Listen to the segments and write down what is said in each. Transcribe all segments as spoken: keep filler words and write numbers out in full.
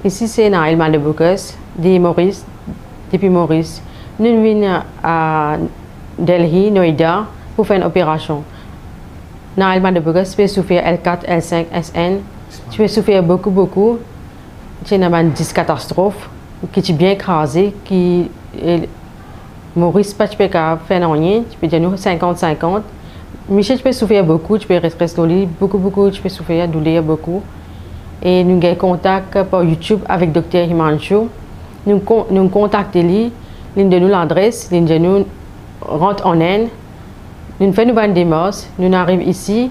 Ici, c'est Naïl de Boucas, de Maurice, depuis Maurice. Nous venons à Delhi, Noida, pour faire une opération. Naïl de Boucas peut souffrir L quatre, L cinq, S N. Tu peux souffrir beaucoup, beaucoup. Tu as une dix catastrophe qui est bien écrasé, qui Maurice, pas tu peux faire rien, tu peux dire nous cinquante cinquante. Michel, tu peux souffrir beaucoup, tu peux rester au lit, beaucoup, beaucoup, tu peux souffrir, douleur beaucoup. Et nous avons contact par YouTube avec docteur Himanshu. Nous nous contactons lui, l'une de nous l'adresse, l'une de nous rentre en Inde. Nous faisons une démarche, nous arrivons ici,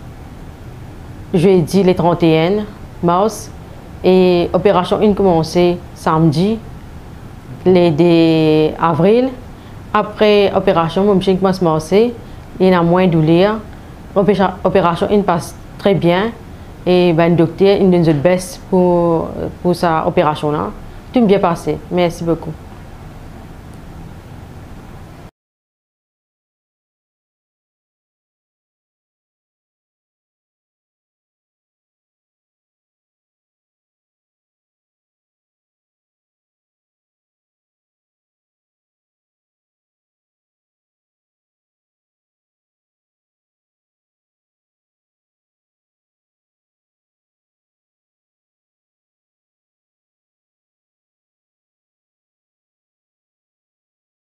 jeudi le trente et un mars, et l'opération a commencé samedi, le deux avril. Après l'opération, mon chien commence à marcher, il y a moins de douleur. L'opération passe très bien. Et ben, le docteur il nous a baisse pour, pour cette opération-là. Tout bien passé. Merci beaucoup.